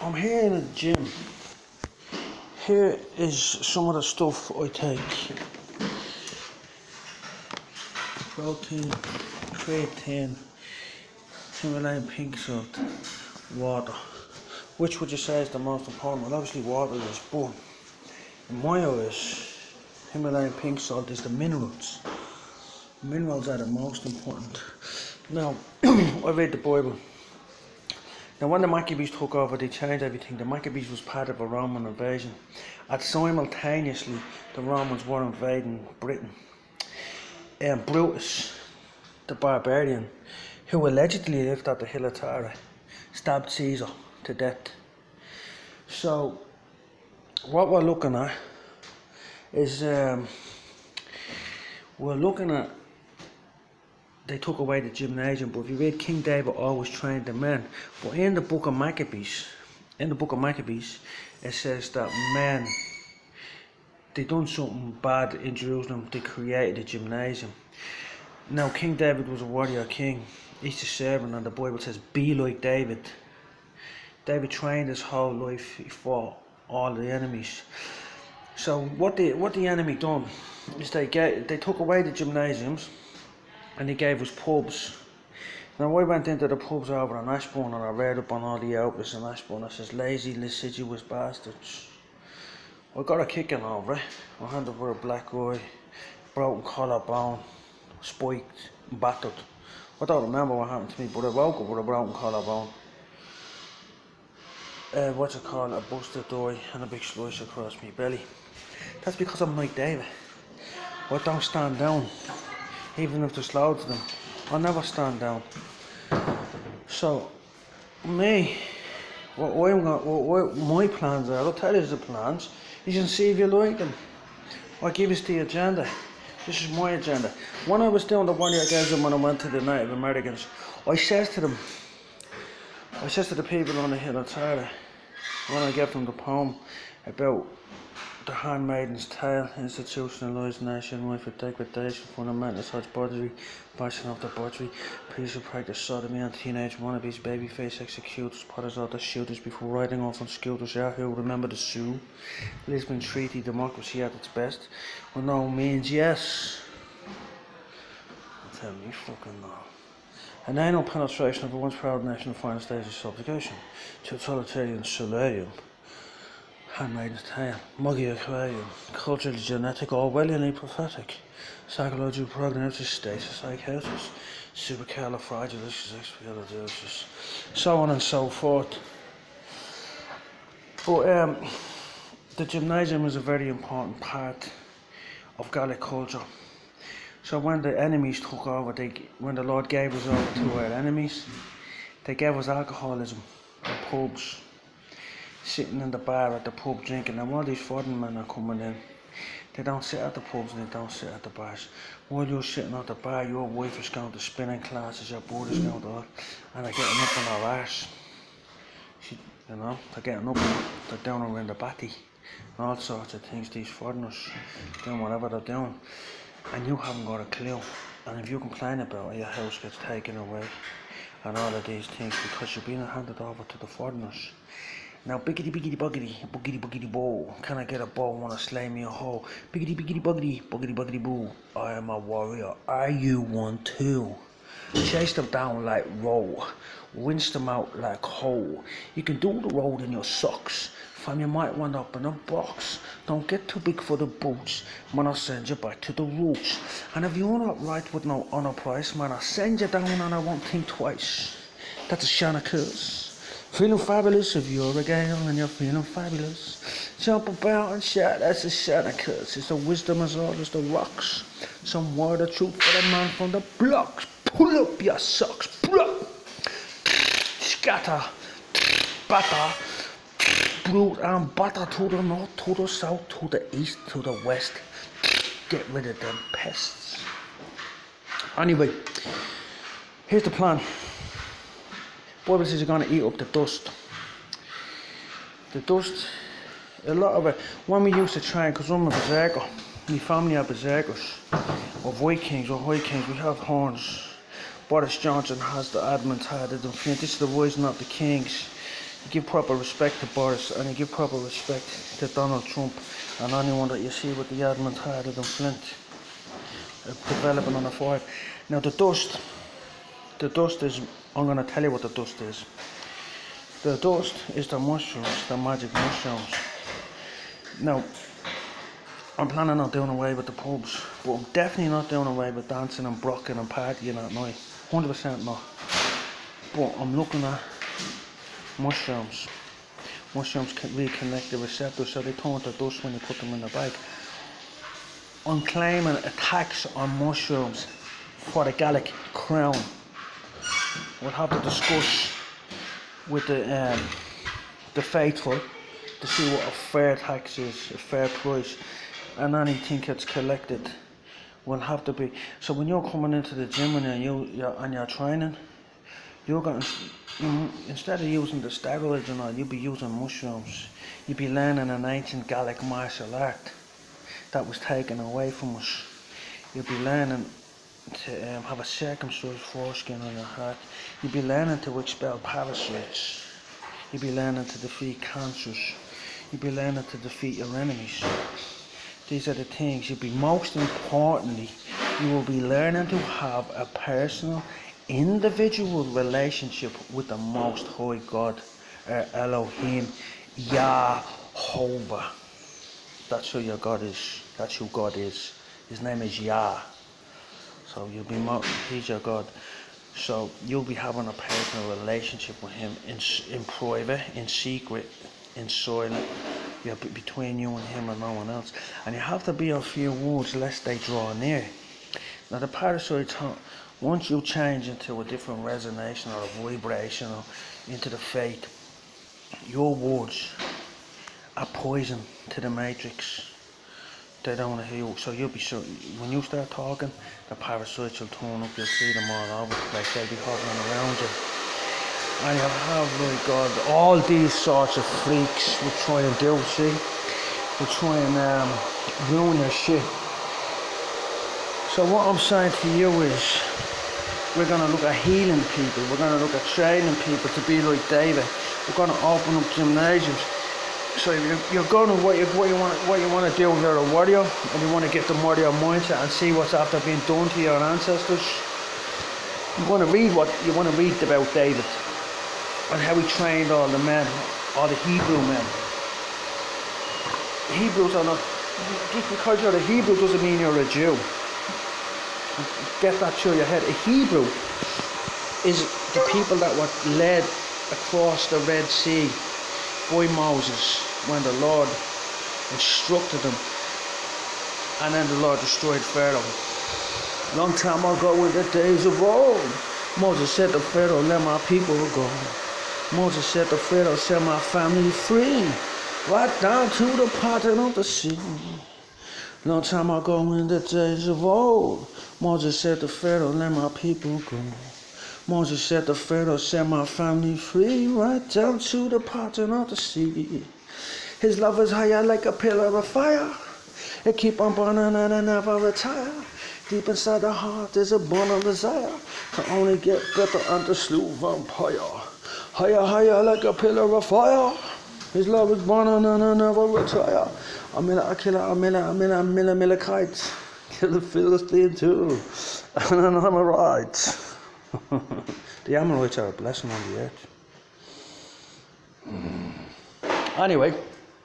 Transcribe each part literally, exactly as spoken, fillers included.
I'm here in the gym. Here is some of the stuff I take. Protein, creatine, Himalayan pink salt, water. Which would you say is the most important? Well, obviously water is, but in my eyes, Himalayan pink salt is the minerals. Minerals are the most important. Now, I read the Bible. Now, when the Maccabees took over, they changed everything. The Maccabees was part of a Roman invasion. And simultaneously, the Romans were invading Britain. And Brutus, the barbarian, who allegedly lived at the Hill of Tara, stabbed Caesar to death. So, what we're looking at is, um, we're looking at, they took away the Gymnasium, but if you read, King David always trained the men. But in the book of Maccabees, in the book of Maccabees, it says that men, they done something bad in Jerusalem, they created a Gymnasium. Now, King David was a warrior king, he's a servant, and the Bible says, be like David. David trained his whole life, he fought all the enemies. So what the, what the enemy done is they, get, they took away the gymnasiums, and they gave us pubs. Now I went into the pubs over in Ashbourne and I read up on all the outlets in Ashbourne. I says, lazy, lascivious bastards. I got a kicking over it. I had over a black eye, broken collarbone, spiked, battered. I don't remember what happened to me, but I woke up with a broken collarbone. Uh, what's it called? A busted eye and a big slice across my belly. That's because I'm like David. I don't stand down. Even if there's loads of them, I'll never stand down. So, me, what, I'm gonna, what, what my plans are, I'll tell you the plans. You can see if you like them. I'll give you the agenda. This is my agenda. When I was doing the warrior Gymnasium when I went to the Native Americans, I says to them, I says to the people on the Hill of Tara, when I gave them the poem about the handmaiden's tale, institutionalized nationwide for degradation, fundamental such bodily, bashing of the butchery, police who practice sodomy on teenage wannabes, babyface executors, potters out the shooters before riding off on scooters, Yahoo, remember the Sioux, Lisbon Treaty, democracy at its best, with no means yes. Tell me fucking no. An annual penetration of the once proud nation of final stage of subjugation, totalitarian solarium, handmaiden's tale, muggy aquarium, culturally genetic, Orwellianly prophetic, psychological prognosis, status, psychosis, supercalifragilisticexpialidocious, so on and so forth. But um, the Gymnasium is a very important part of Gallic culture. So when the enemies took over, they, when the Lord gave us over to our enemies, they gave us alcoholism and pubs. Sitting in the bar at the pub drinking, and all these foreign men are coming in. They don't sit at the pubs and they don't sit at the bars. While you're sitting at the bar, your wife is going to spinning classes, your brother's going to all, and they're getting up on her arse. She, you know, they're getting up, they're down around the batty, and all sorts of things. These foreigners doing whatever they're doing, and you haven't got a clue. And if you complain about it, your house gets taken away, and all of these things because you're being handed over to the foreigners. Now, biggity biggity buggity, boogity boogity boo. Can I get a bow? Wanna slay me a hoe? Biggity biggity buggity, boogity buggity boo. I am a warrior. Are you one too? Chase them down like roll. Rinse them out like hoe. You can do the road in your socks. Fam, you might want up in a box. Don't get too big for the boots. Man, I'll send you back to the roots. And if you're not right with no honor price, man, I'll send you down and I won't think twice. That's a Hanukkah. Feeling fabulous if you're a gal and you're feeling fabulous. Jump about and shout, that's a Hanukkah. It's the wisdom as old as the rocks. Some word of truth for the man from the blocks. Pull up your socks. Blah. Scatter. Batter. Brood and butter to the north, to the south, to the east, to the west. Get rid of them pests. Anyway, here's the plan. Bible says you're going to eat up the dust. The dust, a lot of it, when we used to train, because I'm a berserker, my family are berserkers, or Vikings, or High Kings, we have horns. Boris Johnson has the admin title, this is the rising of the kings. You give proper respect to Boris, and you give proper respect to Donald Trump, and anyone that you see with the adamant harder than flint, uh, developing on a fire. Now the dust, the dust is, I'm going to tell you what the dust is. The dust is the mushrooms, the magic mushrooms. Now, I'm planning on doing away with the pubs, but I'm definitely not doing away with dancing and brocking and partying at night. one hundred percent not. But I'm looking at mushrooms. Mushrooms can reconnect the receptors, so they turn to dust when you put them in the bag. I'm claiming a tax on mushrooms for the Gallic crown. We'll have to discuss with the um, the faithful to see what a fair tax is, a fair price, and anything that's collected will have to be. So when you're coming into the gym and you you're, and you're training, you're going you, instead of using the steroids and all, you'll be using mushrooms. You'll be learning an ancient Gallic martial art that was taken away from us. You'll be learning to um, have a circumcised foreskin on your heart. You'll be learning to expel parasites. You'll be learning to defeat cancers. You'll be learning to defeat your enemies. These are the things. You'll be, most importantly, you will be learning to have a personal, individual relationship with the Most High God, uh, Elohim, Yahovah. That's who your God is. That's who God is. His name is Yah. So you'll be, he's your God. So you'll be having a personal relationship with him in in private, in secret, in silent. You're between you and him and no one else. And you have to be a few words lest they draw near. Now the parasites, once you change into a different resonation or a vibration or into the faith, your words are poison to the matrix. They don't want to hear you. So you'll be sure when you start talking, the parasites will turn up. You'll see them all over the place. They'll be hovering around you. And you'll have, like God, all these sorts of freaks will try and do, see? Will try and um, ruin your shit. So what I'm saying to you is, we're going to look at healing people. We're going to look at training people to be like David. We're going to open up gymnasiums. So you're, you're going to what you, what you want what you want to do if you're a warrior, and you want to get the warrior mindset and see what's after being done to your ancestors. You want to read what you want to read about David and how he trained all the men, all the Hebrew men. Hebrews are not, just because you're a Hebrew doesn't mean you're a Jew. Get that through your head. A Hebrew is the people that were led across the Red Sea by Moses when the Lord instructed them, and then the Lord destroyed Pharaoh. Long time ago in the days of old, Moses said to Pharaoh, let my people go. Moses said to Pharaoh, set my family free, right down to the parting of the sea. Long time ago in the days of old, Moses said to Pharaoh, let my people go. Moses said to Pharaoh, set my family free, right down to the parting of the sea. His love is higher like a pillar of fire. It keep on burning and it never retire. Deep inside the heart there's a burning desire to only get better and to slew vampire. Higher, higher like a pillar of fire. His love is burning and it never retire. I'm in a killer, I'm in a, I'm in a millimillikite. Kill the Philistine too. And then I'm alright. The Amorites are a blessing on the earth. Mm. Anyway,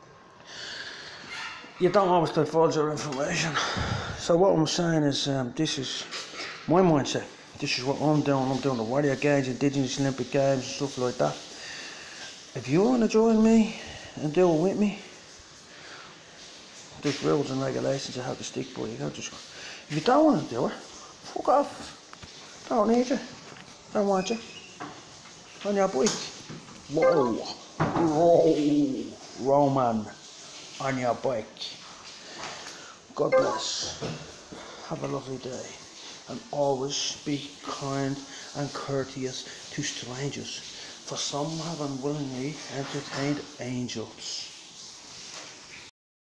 you don't always divulge your information. So what I'm saying is, um, this is my mindset. This is what I'm doing. I'm doing the Warrior Games, Indigenous Olympic Games, and stuff like that. If you want to join me and do it with me, there's rules and regulations you have to stick by. You can't just. If you don't want to do it, fuck off. Don't need you. Don't want you. On your bike. Whoa. Roll. Roman. On your bike. God bless. Have a lovely day. And always be kind and courteous to strangers, for some have unwillingly entertained angels.